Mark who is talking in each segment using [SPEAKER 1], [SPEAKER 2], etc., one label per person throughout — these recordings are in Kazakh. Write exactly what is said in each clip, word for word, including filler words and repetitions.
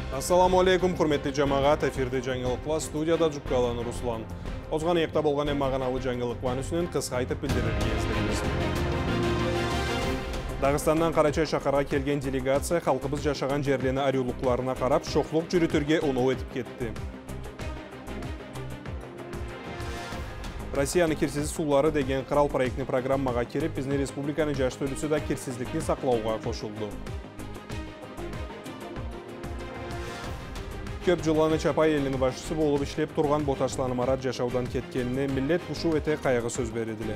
[SPEAKER 1] Assalamu alaikum, hurmetli cemaat, efirde жаңылықла, студияда Жүккаланы Руслан. Озған еқта болған емағаналы жаңылықван үсінен қысқа айтып білдірерге ездеріміз. Дағыстаннан Қарачай шақарға келген делегация халқыбыз жашаған жерлені арюлықларына қарап, шоқлық жүрітерге оны өтіп кетті. Россияны кирсіз сулары деген қырал проектіні программаға керіп, біздің республиканы жаш төлісі да кирсіздікні сақлауға қошылды. Көп жыланы Чапай елінің башысы болып ішлеп тұрған Боташланы Марат жашаудан кеткеніне миллет ұшу өте қайғы сөз береділі.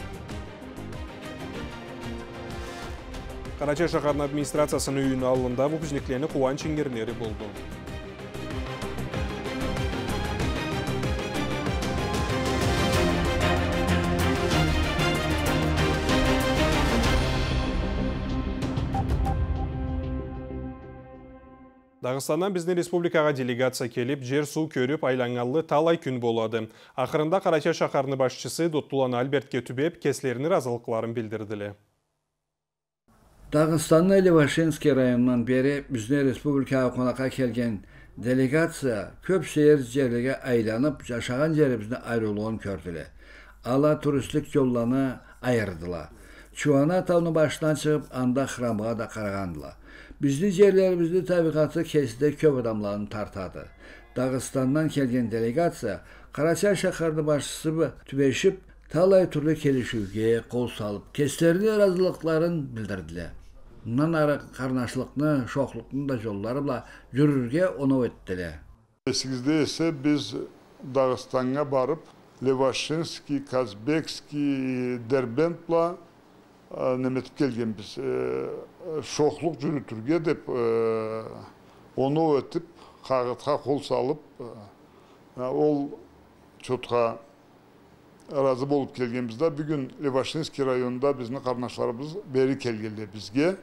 [SPEAKER 1] Қарачай шақардың администрациясының үйіні алында бұл бүзнеклені қуан ченгернері болды. Дағыстаннан біздің республикаға делегация келіп, жер су көріп айланғалы талай күн болады. Ақырында Қарачай шақарыны башчысы Доттулан Альбертке түбеп, кеслерінің разылықларын білдірділі.
[SPEAKER 2] Дағыстанның Левашинский районынан бері біздің республикаға қонаққа келген делегация көп шehir жерлерге айланып, жашаған жеріміздің айрылуын көрділі. Ала туристік жолланы айырдыла. Чуана тауны başından шығып, анда храмға да қарағандыла. Bizli yerlerimizde tabiatı keside köp adamlarını tartadı. Dağıstan'dan gelgen delegasiya Karaçay şakarını başçısı tübeşip talay türlü kelişüge kol salıp keslerini razılıkların bildirdiler. Bundan ara karnaşlıkını, şoklukunu da yollarıyla yürürge onu ettiler.
[SPEAKER 3] sekizde ise biz Dağıstan'a barıp Levashinski, Kazbekski, Derbent'la nemetip gelgen biz. Şokluk jürütürge dep onu ötüp, kağıtqa kol salıp, ol çotqa razı bolup kelgenimizde bugün Levashinski rayonunda bizim karnaşlarımız beri kelgeli bizge.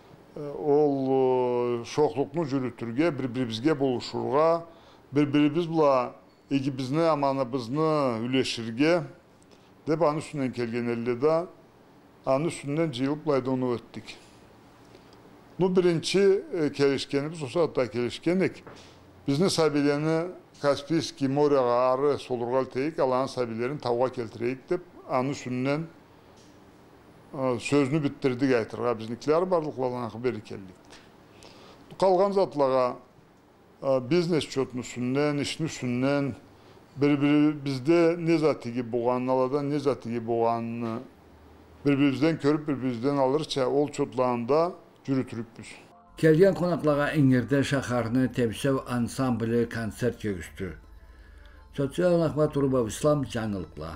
[SPEAKER 3] Ol şokluknu jürütürge, bir-birimizge boluşurga, bir-birimiz bula ekibizini, amanımızını üleşirge dep anı üstünden kelgen elde de anı üstünden cıyılıp layda onu öttük. Bu birinci kelişkenimiz, o saatte kelişkenik. Bizden sabilerini Kaspiyski, Moryağa, Arı, Solurgal teyik, alan sabilerini tavuğa keltireyik dep anı üstünden sözünü bittirdik aytırga. Biznikiler barlıqlarına haberi keldik. Kalgan zatlağa biznes çötünün üstünden, işin üstünden bir-biri bizde ne zatigi boğanın aladan ne zatigi boğanını birbirimizden körüp birbirimizden alırça ol çotlağında yürütürüpüz.
[SPEAKER 2] Kelgen konaklığa İngirde şakarını temsev ansambili konsert kögüstü. Sosyal Ahmet Turubov İslam жаңылықла.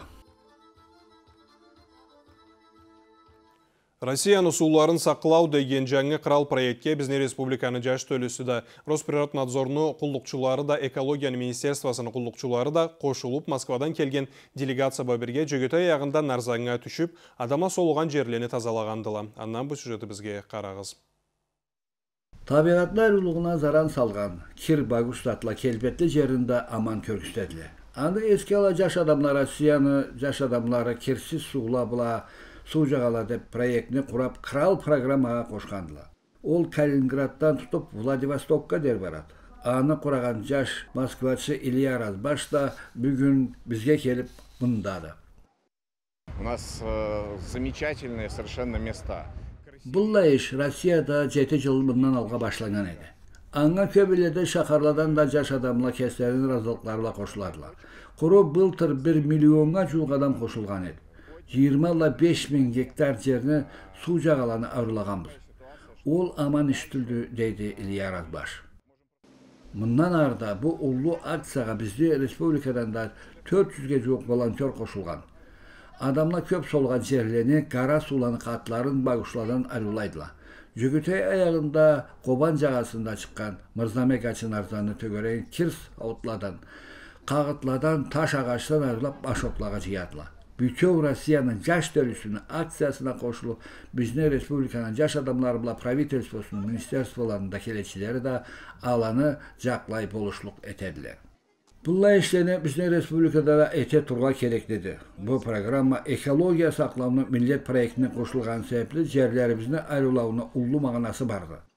[SPEAKER 1] Россияны суларын сақлау деген жаңы қырал проектке біздің республиканы жаш төлісі да, Росприроднадзорны құлдықчылары да, экологияны министерствосының құлдықчылары да қошылып Москвадан келген делегация баберге жөгеті аяғында нарзаңға түшіп, адама солған жерлені тазалағандыла. Аннан бұл сюжеті бізге қарағыз.
[SPEAKER 2] Табиғатына рулығына заран салған, кир багуштатла келбетті жерінде аман көргістеділі. Анды еске ала жаш адамлар Россияны, жаш адамлары кирсіз суғла бұла, су жағала деп проектіні құрап қырал программаға қошқандыла. Ол Калининградтан тұтып Владивостокқа дер барады. Аны құраған жаш москвачы Илья Разбаш да бүгін бізге келіп мұндады.
[SPEAKER 4] У нас э, замечательные совершенно места.
[SPEAKER 2] Бұлла еш Россияда жеті жыл бұндан алға башланған еді. Аңа көбеледі шақарладан да жаш адамла кестерін разылықларла қошыладыла. Құры бұлтыр бір миллионға жуық адам қошылған еді. жиырма беш мың гектар жеріне су жағаланы арылағанбыз. Ол аман іштілді, дейді Илья Разбаш. Мұндан арда бұл ұлы акцияға бізде республикадан да төрт жүзге жоқ волонтер қошылған. Адамла көп солған жерлені қара суланы қатларын бағышладан арылайдыла. Жүгітей аяғында Қобан жағасында шыққан Мырзамек Ачынарзаны төгерен кирс аутладан, қағытладан таш ағаштан арылап башотлаға жиядыла. Bütün Rusya'nın жаш төлісінің акциясына қошылып, біздің республиканың жаш адамлары правительствосының министерстволарында келечілері да аланы жақлай болушылық етеділер. Бұлла işlerini біздің республикада ете тұрға керек деді. Бұл программа экология сақлауны миллет проектіне қошылған себеплі жерлерімізді айрылауына ұлы мағынасы барды.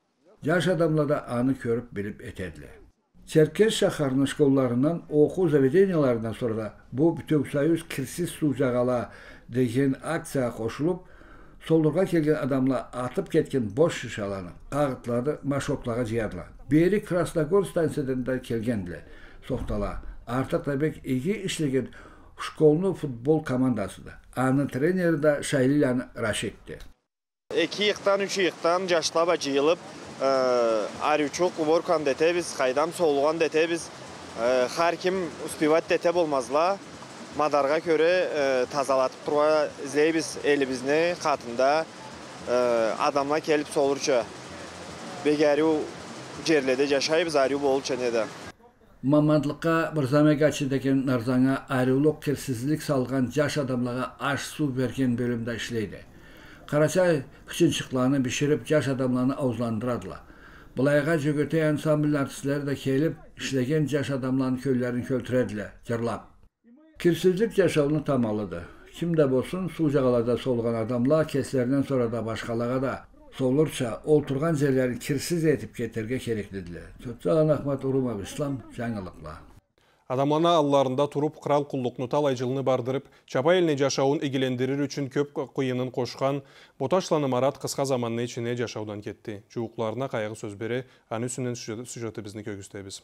[SPEAKER 2] Yaş adamlar da anı körüp bilip etediler. Çerkez şaharının şkollarından oku zavedeniyalarından sonra da bu Bütöksayüz Kirsiz Sucağala degen aksiyaya koşulup soldurga kelgen adamla atıp ketken boş şişalarını, ağıtları maşotlağa ciyadılar. Beri Krasnogor stansiyalarında kelgendiler. Sohtala artık da bek iyi işlegen şkolunu futbol komandası da. Anı treneri de Şaylilan Raşit'ti.
[SPEAKER 5] İki yıktan, üç yıktan yaşlaba cıyılıp Arıçok, Uborkan dete biz, Kaydam Soğulgan dete biz, her kim uspivat dete bolmazla, Madarga köre tazalatıp turga izleyibiz elimizni katında adamla kelip solurça. Begeri cerlede yaşayıbız arı bolça nede.
[SPEAKER 2] Mamandlıkka bir zamegaçideki narzana ayrılık kirsizlik salgan yaş adamlara aş su vergen bölümde işleydi. Karaçay kışınçıklarını pişirip yaş adamlarını avuzlandırdılar. Bulayga cögöte ansambl artistleri de kelip işlegen yaş adamların köylerini költürediler, cırlap. Kirsizlik yaşamını tamalıdı. Kim de bolsun Sucağalarda solgan adamlar keslerinden sonra da başkalara da solurça olturgan yerlerini kirsiz etip getirge gereklidiler. Tötçağın Ahmet Urumov İslam жаңылыкла.
[SPEAKER 1] Adamlarına allarında turup kral kulluknu talaycılını bardırıp, çapa eline yaşauын egilendirir üçün köp kıyının koşkan, Botaşlanı Marat kıska zamanlı içine yaşaudan ketti. Çuğuklarına kaygı söz beri, anı üstünden süjeti bizni köküsteybiz.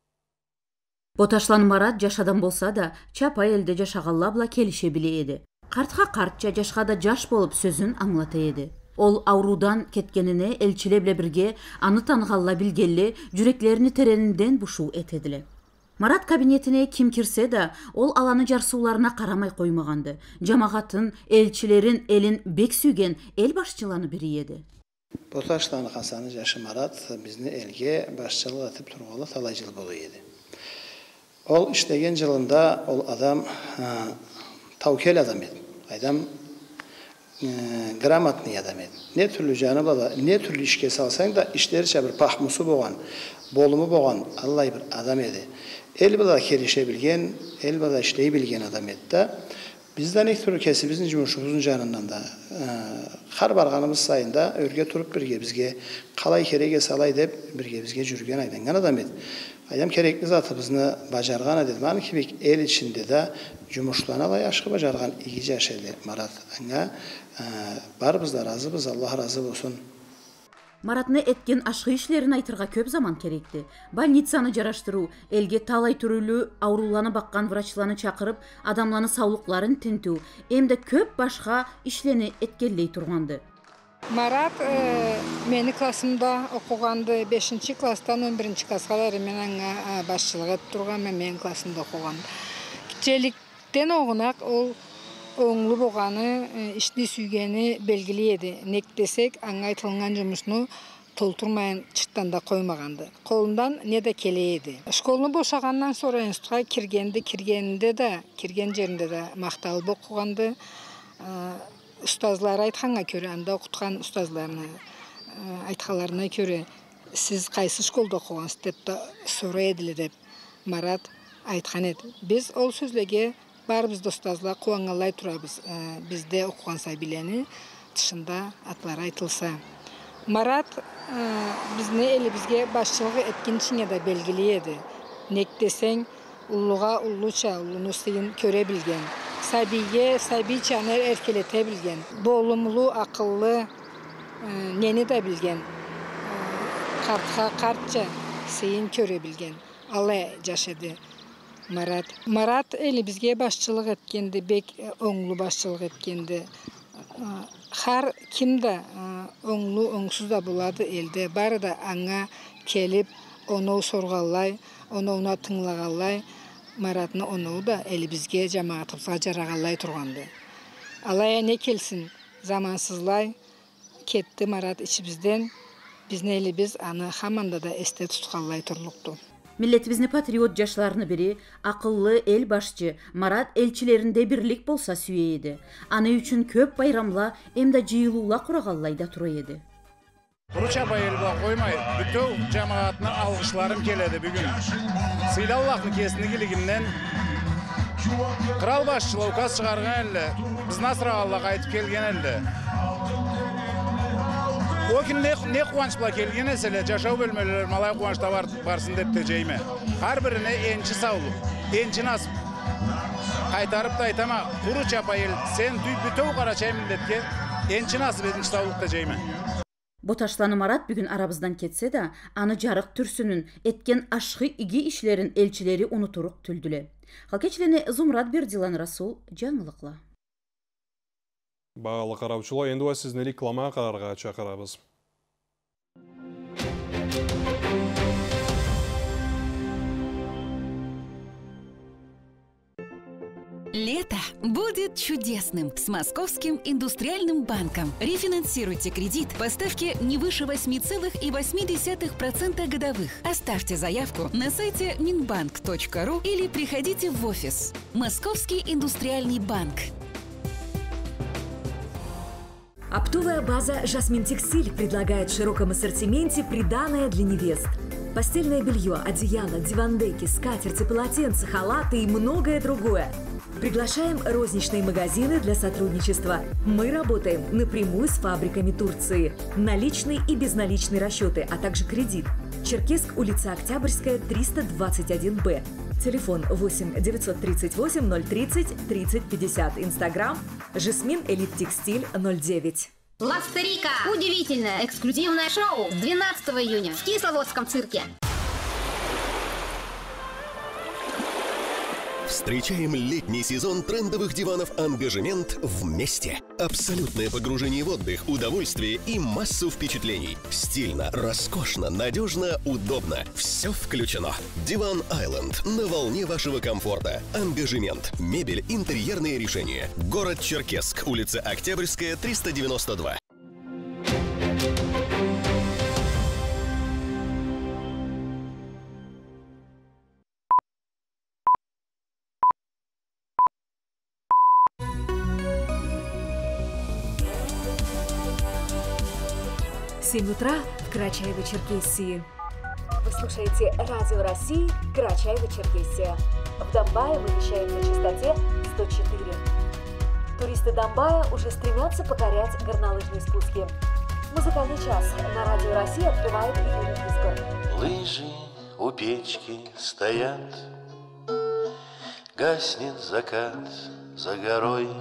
[SPEAKER 6] Botaşlanı Marat yaşadan bolsa da, çapa elde yaşağallabla kelişe bile edi. Kartqa kartça yaşada jaş bolup sözün anlata edi. Ol avrudan ketkenine elçileble birge anı tanıgalla bilgelli, yüreklerini tereninden buşu etedile. Marat kabinetine kim kirse de ol alanı jarsularına karamay koymağandı. Cemaatın, elçilerin elin bek sügen el başçılanı biri yedi.
[SPEAKER 7] Botaşlanı Hasanı Jaşı Marat bizni elge başçılık atıp turgalı talaycılı bolu yedi. Ol işlegen yılında ol adam ha, tavkel adam edi. Adam e, gramatni adam edi. Ne türlü canı bala, ne türlü işke salsan da işleri çabır pahmusu boğan, bolumu boğan Allah bir adam edi. El bala kelişebilgen, el bala işleyebilgen adam edi. Bizden ilk türlü kesibizin cumhurşumuzun canından da e, har barganımız sayında örge turup birge bizge kalay kerege salay dep birge bizge jürgen aydangan adam edi. Ayam kerekli zatımızını bacargan adet. Mani ki el içinde de cumhurşulana da aşkı bacargan iyice yaşadı Marat. Anga e, bar bizde razı biz Allah razı olsun.
[SPEAKER 6] Maratны etken aşkı işlerini aytırga köp zaman kerekti. Больницаны jaraştıruu, elge talay türülü aurulany bakkan vraçlarını çakırıp adamlarını sağlıkların tintuu, emde köp başka işleni etkelleyi turgandı.
[SPEAKER 8] Marat e, meni klasımda okugandı. beşinci klastan on birinci klaskalar men anga başçılık etip turgan, men men klasımda okugan. Kiçelikten oğunak ol oğlu boğanı, işli süygeni belgili edi. Nek desek, anga aytılgan jumusunu tolturmayan çıttan da koymağandı. Kolundan ne de kele edi. Şkolunu boşagandan sonra institut'a kirgendi, kirgeninde de, kirgen yerinde de maktalı okugandı. Ustazlar aytqanға көрі, анда оқытқан ustazlarını aytqalarına көрі, siz qayсы şkolda okuğansız деп soru edili деп Marat aytqan edi. Biz ol sözlege bar bizde ustazlar kuangalay turabız. Bizde okuğansa bileni dışında atlar aytılsa. Marat bizni eli bizge başçılığı etkin içine de belgili edi. Nek desen ulluğa ulluça, ullunu sıyın köre bilgen. Sabiye, sabi çaner erkelete bilgen. Bolumlu, akıllı, e, neni de bilgen. E, kartqa kartça sıyın köre bilgen. Allah yaşadı Marat. Marat eli bizge başçılık etkendi, bek oğlu başçılık etkendi. E, har kimde oğlu, oğsuz da buladı elde. Bari da anga kelip onu sorgallay, onu ona tınlagallay. Maratны onu da eli bizge cemaatımıza jaragallay turgandı. Alaya ne kelsin zamansızlay ketti Marat içimizden. Bizni eli biz anı hamanda da este tutkallay turluktu.
[SPEAKER 6] Milletimizni patriot yaşlarını biri, akıllı el başçı Marat elçilerinde birlik bolsa süyeydi. Anı üçün köp bayramla emde jıyılıula kuragallayda turaydı.
[SPEAKER 9] Kuruça bayılba koymay, bütün cemaatına algışlarım keledi bugün. Sıylallah'ın kesinigiligimden Kral başçılığı ukaz çıkargan elle, biz Nasrağallah'a aytıp kelgen elle. О күн не қуанышпыла келген әселе, жашау бөлмелер малай қуанышта барсын деп тежейме. Har birine ençi sağlık, ençi nasip. Qaytarıp da aytama, Kuru Çapayel, sen tüy bütün Karaçay milletke ençi nasip edinçi sağlık tejeyme.
[SPEAKER 6] Боташланы Марат бүгін арабыздан кетсе да, аны жарық түрсүнүн эткен ашқы иги ишлерин элчилери унутурук түлдүле. Халкечлене Зумрат Бердилан Расул жаңылыкла.
[SPEAKER 1] Бағалы қараушылар, енді сізні реклама қарарға чақырабыз.
[SPEAKER 10] Лето будет чудесным с Московским индустриальным банком. Рефинансируйте кредит по ставке не выше восемь целых восемь десятых процента годовых. Оставьте заявку на сайте минбанк точка ру или приходите в офис. Московский индустриальный банк.
[SPEAKER 11] Оптовая база «Жасмин Текстиль» предлагает в широком ассортименте приданое для невест. Постельное белье, одеяло, дивандеки, скатерти, полотенца, халаты и многое другое. Приглашаем розничные магазины для сотрудничества. Мы работаем напрямую с фабриками Турции. Наличные и безналичные расчеты, а также кредит. Черкесск, улица Октябрьская, триста двадцать один Б. Телефон восемь девятьсот тридцать восемь ноль тридцать тридцать пятьдесят. Инстаграм Жасмин Элит Текстиль ноль девять.
[SPEAKER 12] Ластерика. Удивительное эксклюзивное шоу двенадцатого июня в Кисловодском цирке.
[SPEAKER 13] Встречаем летний сезон трендовых диванов «Ангажемент» вместе. Абсолютное погружение в отдых, удовольствие и массу впечатлений. Стильно, роскошно, надежно, удобно. Все включено. Диван Айленд на волне вашего комфорта. «Ангажемент». Мебель, интерьерные решения. Город Черкесск. Улица Октябрьская, триста девяносто два.
[SPEAKER 11] семь утра в Карачаево-Черкесии. Вы слушаете Радио России Карачаево-Черкесия. В Домбае мы вещаем на частоте сто четыре. Туристы Домбая уже стремятся покорять горнолыжные спуски. Музыкальный час на Радио России открывает Юрий Писков.
[SPEAKER 14] Лыжи у печки стоят, гаснет закат за горой.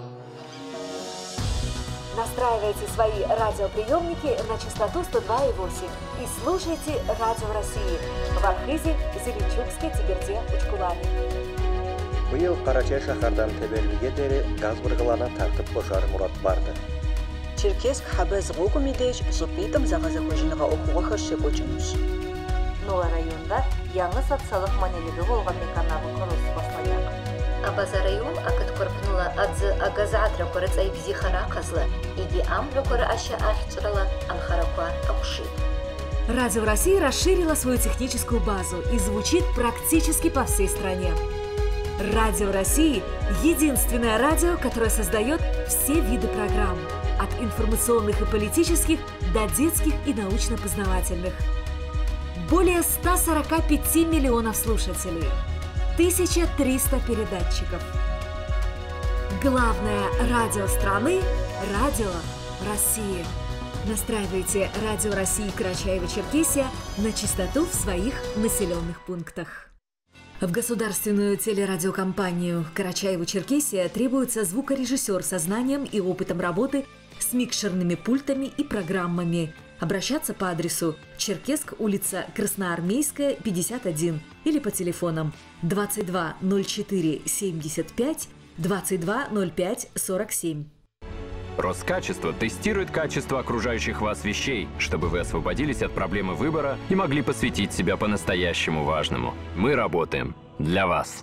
[SPEAKER 11] Настраивайте свои радиоприемники на частоту сто два и восемь и слушайте Радио России в Архизе, Зеленчукске, Тиберде, Учкулане.
[SPEAKER 15] Быйыл Карачай шахардан Тебелбиге дери газ бұрғылана тартып қошар мұрат барды.
[SPEAKER 16] Черкесск хабез ғуғы медеш зупитым зағазы көжініға оқуға хыршы көчінуш.
[SPEAKER 17] Нола районда яңы социалық манелігі болған меканабы құрылысы басталды. Абаза район акыт корпнула адзы агазаатра корыц айбизи хара қазлы, иги амбра коры аша ахчырала анхаракуа амши.
[SPEAKER 11] Радио России расширила свою техническую базу и звучит практически по всей стране. Радио России – единственное радио, которое создает все виды программ, от информационных и политических до детских и научно-познавательных. Более ста сорока пяти миллионов слушателей. тысяча триста передатчиков. Главное радио страны – Радио России. Настраивайте Радио России Карачаево-Черкесия на частоту в своих населенных пунктах. В государственную телерадиокомпанию Карачаево-Черкесия требуется звукорежиссер со знанием и опытом работы с микшерными пультами и программами. Обращаться по адресу Черкесск, улица Красноармейская, пятьдесят один или по телефонам двадцать два ноль четыре семьдесят пять, двадцать два ноль пять сорок семь.
[SPEAKER 18] Роскачество тестирует качество окружающих вас вещей, чтобы вы освободились от проблемы выбора и могли посвятить себя по-настоящему важному. Мы работаем для вас.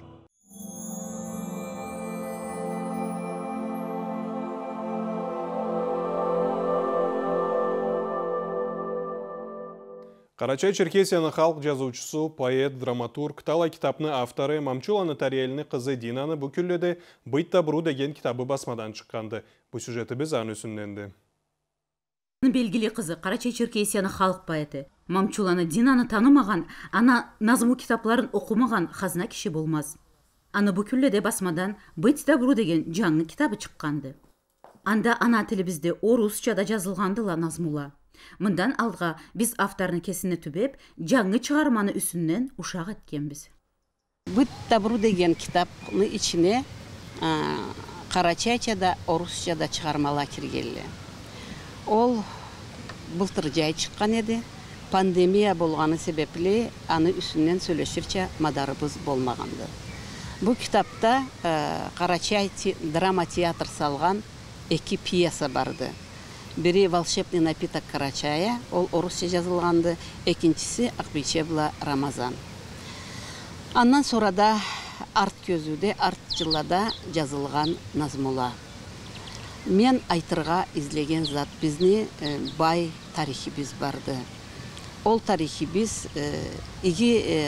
[SPEAKER 1] Карачай-Черкесияның халық жазуучысы, поэт, драматург, талай китапны авторы Мамчула нотариальны қызы Динаны бүкілледі «Бұйтта бұру» деген китабы басмадан шыққанды. Бұл сюжеті біз аны үсінденді.
[SPEAKER 6] Белгілі қызы Карачай-Черкесияның халық поэті. Мамчуланы Динаны танымаған, ана назму китапларын оқымаған қазына кіші болмаз. Аны бүкілледі басмадан «Бұйтта бұру» деген жаңы китабы шыққанды. Анда ана тілі бізде орусчада жазылғандыла назмула. Мындан алға біз авторны кесіне түбеп, жаңы чыгарманы үсіннен ушақ еткенбіз.
[SPEAKER 19] Быт добру деген китапны içine Карачайчада, орусчада чыгармалар киргелі. Ол былтыр жай чыккан еді. Пандемия болғаны себепле аны үсіннен сөйлешірче мадарыбыз болмағанды. Бұл китапта Карачай драма театр салған екі пьеса барды. Бири «Волшебный напиток Карачая», ол орусча жазылғанды, екіншісі Ақбичебла Рамазан. Аннан сорада арт көзуде, арт жылада жазылған Назмула. Мен айтырға излеген зат бізне бай тарихи біз барды. Ол тарихи біз иги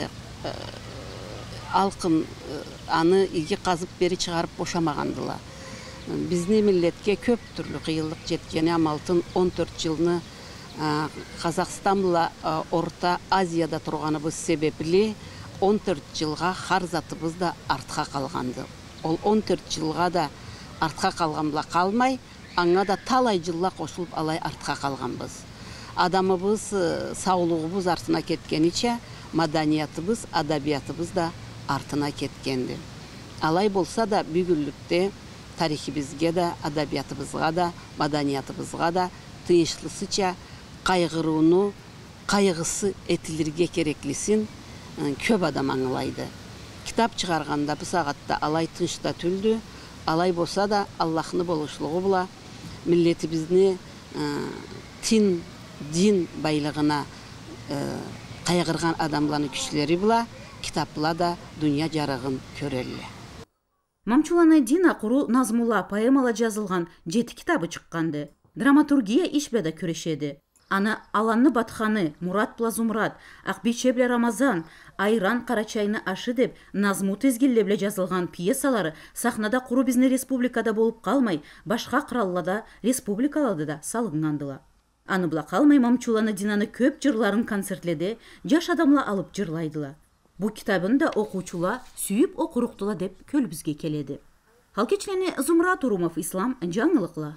[SPEAKER 19] алқын аны иги қазып бері шығарып бошамағандыла. Бізне миллетке көп түрлі қиылық жеткені амалтын он төрт жылны Қазақстанла Орта Азияда тұрғаны біз себепле он төрт жылға хар затыбыз да артқа қалғанды. Ол он төрт жылға да артқа қалғанбыла қалмай, аңа да талай жылла қосылып алай артқа қалғанбыз. Адамыбыз, саулығыбыз артына кеткеніче, маданиятыбыз, адабиятыбыз да артына кеткенді. Алай болса да бүгінлікте тарихибізге да, адабиятыбызға да, маданиятыбызға да тыйышлысыча қайғыруыны, қайғысы етілерге кереклісін көп адам аңылайды. Китап шығарғанда бұл сағатта алай тыншта түлді, алай болса да Аллахны болушылығы бұла, миллетібізіне тин, дин байлығына қайғырған адамланы күшілері бұла, китапла да дүния жарығын көрелі.
[SPEAKER 6] Мамчулана Дина құру Назмула поэмала жазылған жеті китабы шыққанды. Драматургия ишбеда көрешеді. Ана Аланны Батханы, Мурат Плазумрат, Ақбичебле Рамазан, Айран Карачайны ашы деп Назму тезгеллебле жазылған пьесалары сахнада құру бізні республикада болып қалмай, башқа қыраллада республикалады да салынғандыла. Аны бұла қалмай Мамчулана Динаны көп жырларын концертледе, жаш адамла алып жырлайдыла. Бұл китабын да оқучула сүйіп оқырықтыла деп көл бізге келеді. Халкечлені Зумрат Урумов Ислам жаңылықла.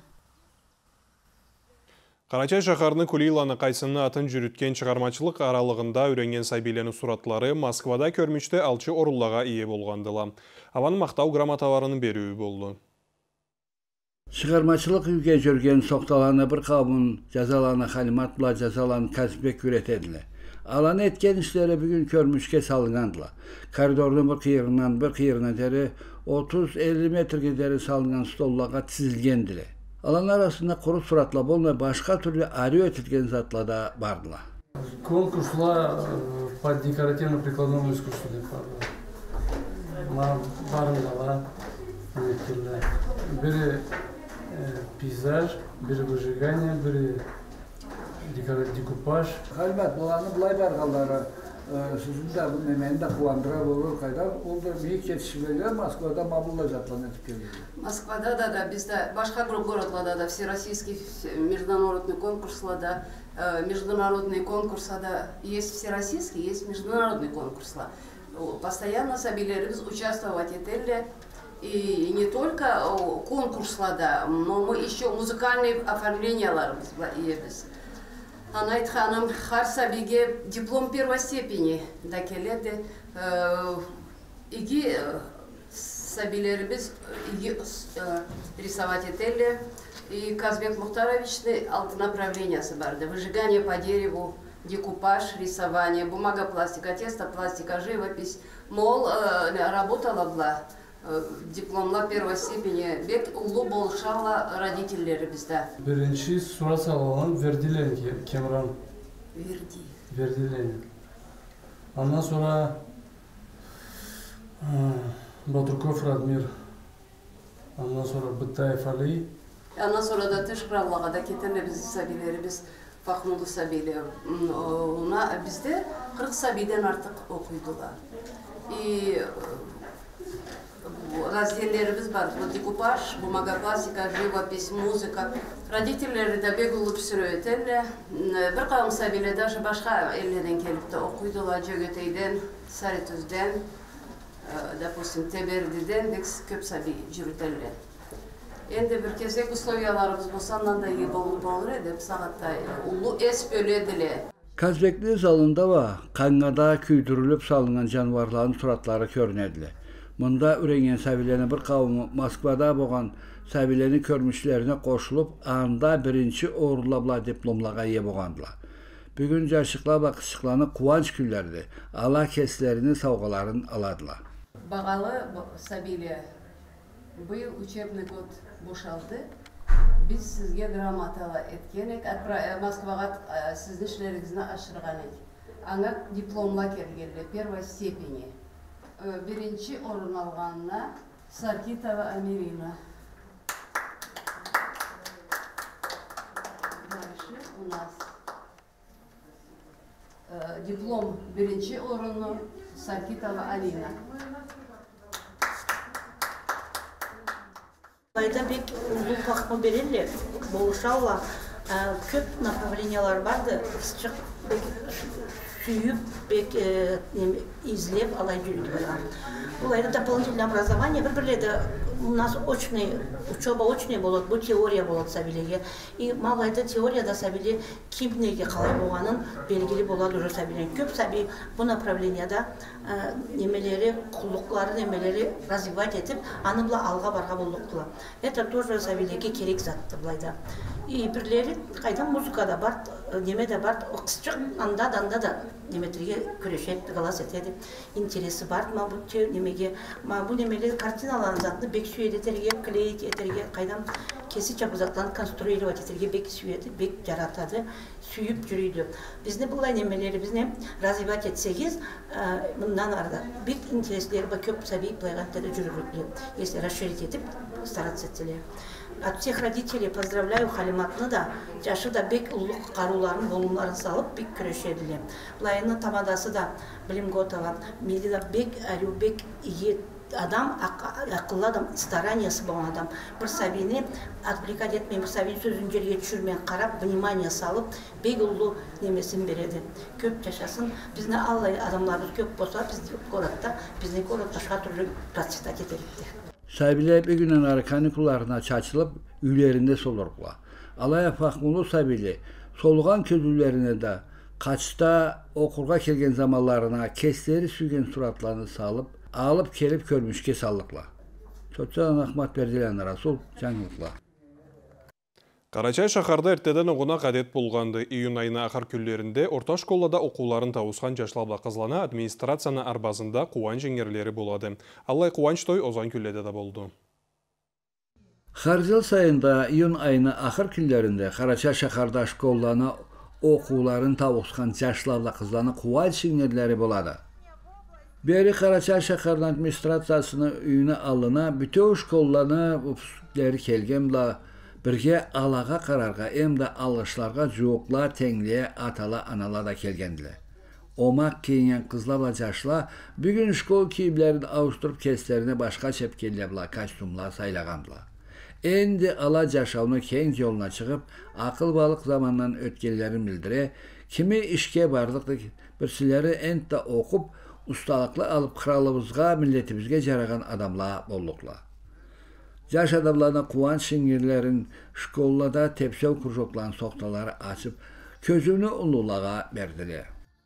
[SPEAKER 1] Карачай шақарыны Кулиланы қайсыны атын жүріткен шығармачылық аралығында үренген сайбелені сұратлары Москвада көрмішті алчы оруллаға ие болғандыла. Аван мақтау грамоталарының беруі болды.
[SPEAKER 2] Шығармачылық үйге жүрген соқталаны бір қабын жазаланы халиматла жазаланы кәсіпбек үретеділі. Аланы etken işleri bugün körmüşke salıngandılar. Koridorun bir kıyırından bir kıyırına deri otuz elli metre gideri salıngan stollağa tizilgendiler. Alan arasında kuru suratla bolmay başka türlü arı ötülgen zatla da bardılar.
[SPEAKER 20] Konkurslar по декоративно-прикладному искусству деп бар. Барындаlar, үміткерлер. Бірі пейзаж, бірі выжигание, бірі декупаж.
[SPEAKER 2] Halmat, bulanı bulay barğalları sizin de bu memeni de kullandıra olur kayda. Oldu büyük yetişmeler Moskva'da mabulla zatlanıp geliyor.
[SPEAKER 21] Москвада да, да, bizde başka городlarda da, всероссийских международных конкурсlarda, международные конкурсlarda есть всероссийские, есть международные конкурсlar. Постоянно сабилерimiz участвовать ettiler. И не только конкурсlarda, но мы еще музыкальные оформленияларımız есть. Она айтқаным, har сабиге диплом первой степени да келеді. Иги сабилерimiz рисовать ettiler. И Казбек Мухтаровичный алты направлениясы барды. Выжигание по дереву, декупаж, рисование, бумагопластика, тестопластика, живопись. Мол, работала была. Дипломла первой степени бек улу болшала родителleri bizde.
[SPEAKER 20] Birinci surat salonun Verdilen Kemran.
[SPEAKER 21] Verdi.
[SPEAKER 20] Verdilen. Ondan sonra Baturkov Radmir. Ondan sonra Bıttayev Ali.
[SPEAKER 21] Ondan sonra da Tışkrallığa da ketenle bizi sabilerimiz Fahmulu Sabili. Ona bizde kırk sabiden artık okuydular. И разделlerimiz var. Декупаж, бумагопластика, живопись, muzika. Родителleri de begulup sürüyeterler. Bir kavim sabile даже başka ellerden gelip de okuydular. Cögötey'den, Sarıtöz'den, допустим, Teberdi'den köp sabi yürüterler. Endi bir kesek условияларыбыз болса, андан да iyi болur edi. Сағатта улу эс bölediler.
[SPEAKER 2] Kazbekli zalında va kangada küydürülüp salınan canvarların suratları körünediler. Mında ürengen səviyyəni bir qavımı Moskvada boğan səviyyəni körmüşlerine qoşulub anda birinci orulabla diplomlağa ye boğandılar. Bugün yaşıqlar ve kısıqlanı kuvanç günlerdi. Allah keslerini savğaların aladılar.
[SPEAKER 21] Bağalı səviyyə bu yıl учебный год boşaldı. Biz sizge gramatalı etkenek, Moskvaga sizin işlerinizini aşırganek. Ana diplomla kelgeli, первой степени. Birinci orun alğanına Sarkitova Amirina. Dальше у нас diplom birinci orunu Sarkitova Alina.
[SPEAKER 3] Ayda pek uzun bakma verirler. Boğuşavla köp направлениялар vardı. Sıcak suyup pek izleyip alay yürüdüler. Bulayda дополнительное образование bir-birleri у нас очный, учеба очный болады, bu теория болады сәбилеге. И малайда теорияда сәбиле кимнеге қалай болғанын белгілі болады уже сәбиле. Көп сәби bu направленияда немелері, құлықлары немелері развивать етіп, аны бұла алға барға болдықтыла. Это тоже сәбилеге керек затты бұлайда. И бірлері қайдан музыкада бар, немеде бар, қысчық анда-данда да неметерге күрешет, галас етеді. Интересі бар, ма бұл немеге, ма бұл немелер картиналарын затны бек сүйеді етерге, клеить етерге, қайдан кесі чапызаттан конструировать етерге бек сүйеді, бек жаратады, сүйіп жүрейді. Бізді бұлай немелері бізді развивать етсегіз, мұндан арда бек интереслері ба көп сәбей бұлайған тәрі жүрірлі, если расширить етіп, стараться етселер. От всех родителей поздравляю Халиматны да, жашы да бек ұлық қаруларын, болымларын салып, бек күрешеділі. Бұлайыны тамадасы да Білімготова, Медина бек, әрі бек ие адам, ақылы адам, стараниясы болған адам. Бір сәбейіне отвлекать етмей, бір сәбейін сөзін жерге түшірмен қарап, внимание салып, бек ұлы немесін береді. Көп жашасын, бізді аллай адамларымыз көп болса, бізді городта, бізді город başka türlü процветать етелікті.
[SPEAKER 2] Səbilə bir gündən arı kanikularına çaçılıb, üylərində solurqla. Alaya Faxmulu Səbili, soluğan közüllərinə də qaçda okurğa kelgen zamanlarına kesleri sügün suratlarını salıb, alıb kelib körmüşke sallıqla. Çoçan Ahmet Berdilən Rasul, Canlıqla.
[SPEAKER 1] Карачай шақарда әртеден оғына қадет болғанды. Июн айына ақар күллерінде орта школада оқуларын тауысқан жашлабла қызлана администрацияны арбазында қуан жеңерлері болады. Аллай қуанч той озан күлледе де болды.
[SPEAKER 2] Har yıl sayında iyun ayını axır günlərində Qaracay şəhərdə şkollarına oxuların tavusqan yaşlarla qızlarına quvayt şingerləri boladı. Beri Qaracay şəhərinin administrasiyasını üyünə alına bütün şkollarına ləri kelgemlə birgə alağa qararğa, hem də alışlarga, cuğuqla, tengliyə, atala, anala da kelgendilər. Omaq kiyinən qızlarla yaşlar bugün şkol kiyimlərini avuşturub keslərini başqa çepkellərlə, kostyumla saylağandılar. Endi ala yaşavını keng yoluna çıxıb, akıl balıq zamandan ötkəllərini bildirə, kimi işkə bardıq, birsiləri end də oxub, ustalıqlı alıb kralımızğa, millətimizə carağan adamla bolluqla. Yaş adamlarına kuvanç şingirlərin şkollada tepsel kurşoklan soxtaları açıb, közünü ululağa verdiler.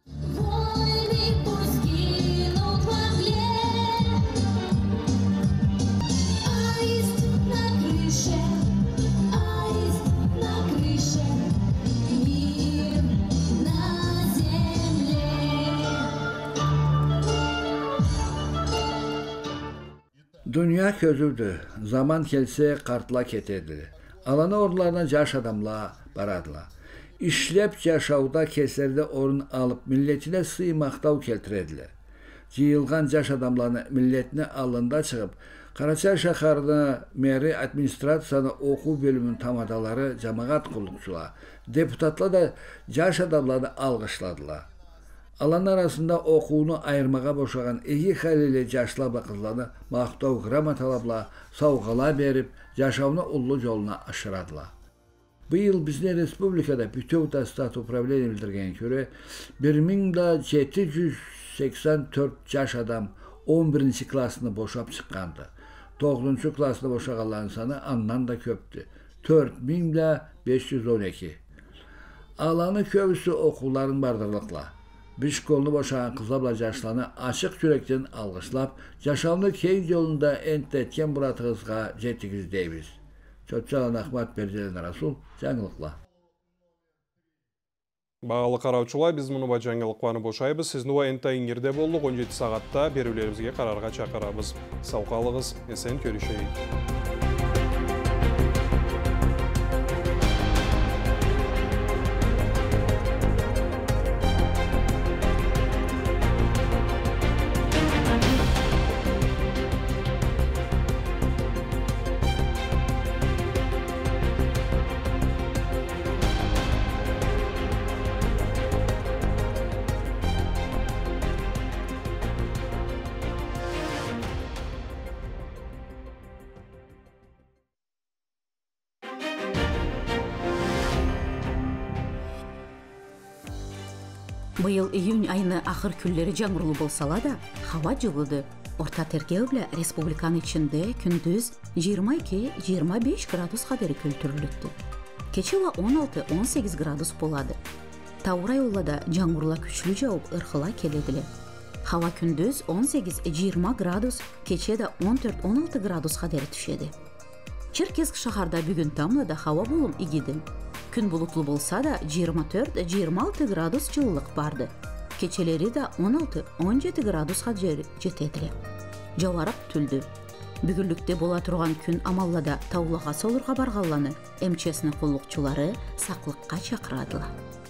[SPEAKER 2] Dünya közürdü, zaman kelse kartla ketedilir. Alana orlarına yaş adamla baradılar. İşlep yaşavda keslerde orun alıp milletine sığmaqtav keltirediler. Cıyılgan yaş adamlarını milletine alında çıkıp, Qaracay şəhərində meri administrasiyanı oxu bölümünün tamadaları cəmaat qulluqçular, deputatlar da yaş adamlarını alqışladılar. Alan arasında oxuunu ayırmağa boşağan iki xəlili yaşlı qızlarını maqtav qramatalarla savğalar verib, yaşamını ullu yoluna aşıradılar. Bu yıl bizdə Respublikada bütöv dastat upravleniya bildirgən görə bir min yeddi yüz səksən dörd yaş adam on birinci klasını boşab çıxqandı. to'qqizinchi klassda boşağanların sani andan da köptü. dört min beş yüz on iki. Alanı köbüsü okulların bardırlıqla. Bir şkolunu boşağan kızabla yaşlarını açık yürekten algıslap, yaşamını keyin yolunda entletken muratınızga jettigiz deybiz. Çötçalan Ahmet Berjelen Rasul, жаңылықла.
[SPEAKER 1] Бағалы қараучылар, біз мұны ба жаңылықланы бошайбыз. Сіз нұва энтайынгерде болдық, он жеті сағатта берулерімізге қарарға чақырабыз. Сауқалығыз, есен көрішейік.
[SPEAKER 6] Быйыл июнь айыны ахыр күллері жаңырлы болсала да, хава жылыды. Орта тергеу біле республиканы içinde күндүз жыйырма эки — жыйырма беш градусқа дері күлтүрілікті. Кечева он алты — он сегиз градус болады. Таура yollarda жаңырла күчлü жауып ырқыла келеділі. Хава күндүз он сегиз — жыйырма градус, кечеде он төрт — он алты градусқа дері түшеді. Черкесск шаһарда бүгін тамлада хава болым игиді. Күн bulutlu болса да жыйырма төрт — жыйырма алты градус жылылық барды. Кечелери да он алты — он жети градусқа жетеділі. Жауарап түлді. Бүгүллүкте бола турган күн амаллада таулага солурга барганланы эм че эстин коллукчулары саклыкка чакырадылар.